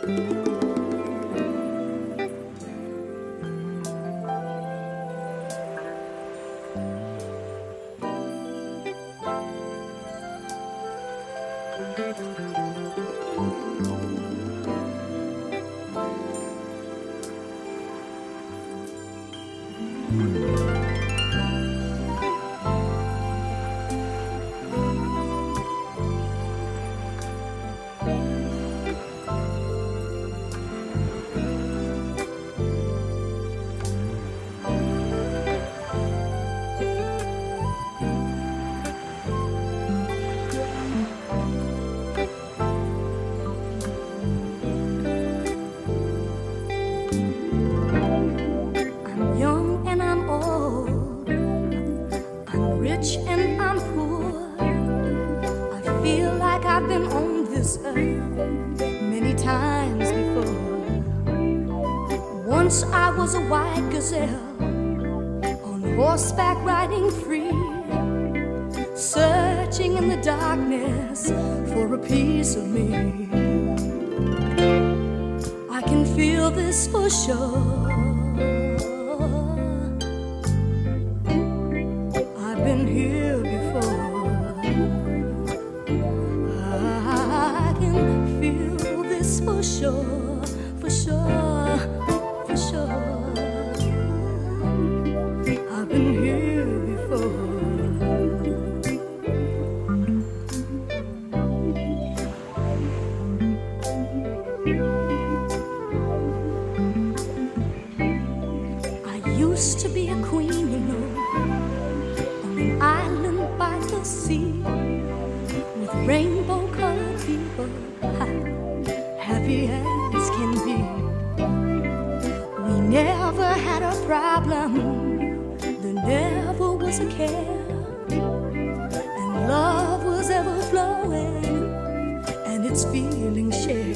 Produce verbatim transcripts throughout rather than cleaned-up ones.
Many times before. Once I was a white gazelle on horseback riding free, searching in the darkness for a piece of me. I can feel this for sure. I've been here before. For sure, for sure, for sure. I've been here before. I used to be a queen, you know, on an island by the sea, with rainbow-colored people, happy as can be. We never had a problem, there never was a care, and love was ever flowing, and its feelings shared.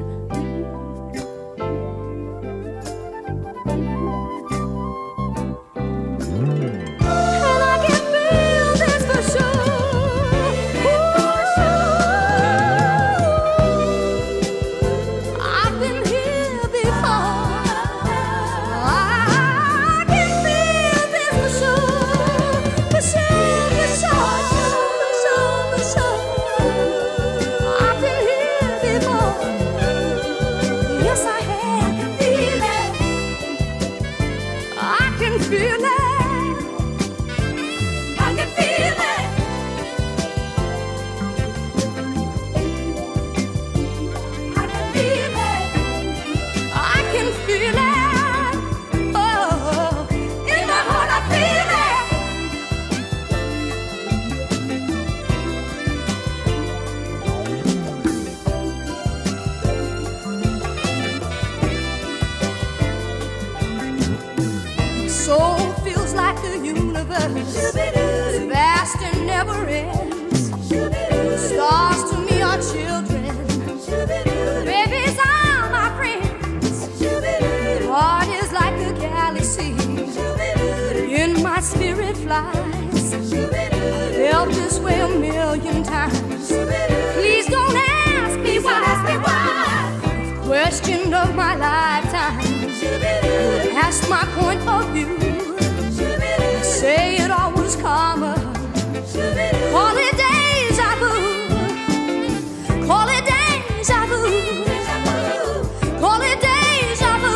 Soul feels like the universe, vast and never ends. Stars to me are children, babies are my friends. Heart is like a galaxy, in my spirit flies. I felt this way a million times. Please don't ask me why. Question of my lifetime, ask my point of view. Say it all was karma. Call it deja vu. Call it deja vu. Call it deja vu.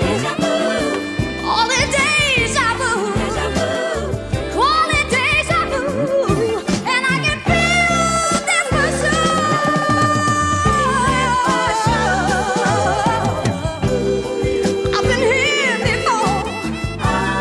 Call it deja vu. Call it deja vu. And I can feel this for sure. I've been here before.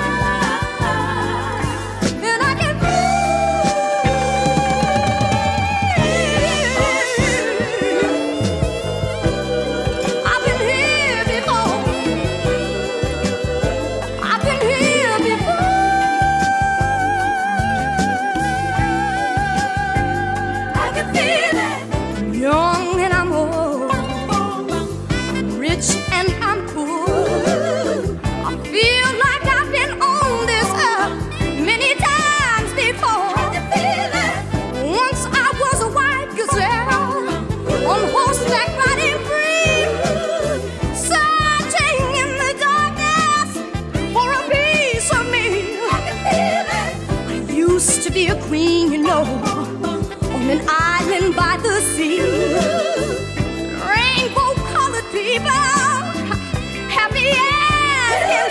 to be a queen, you know, on an island by the sea. Rainbow-colored people, happy as can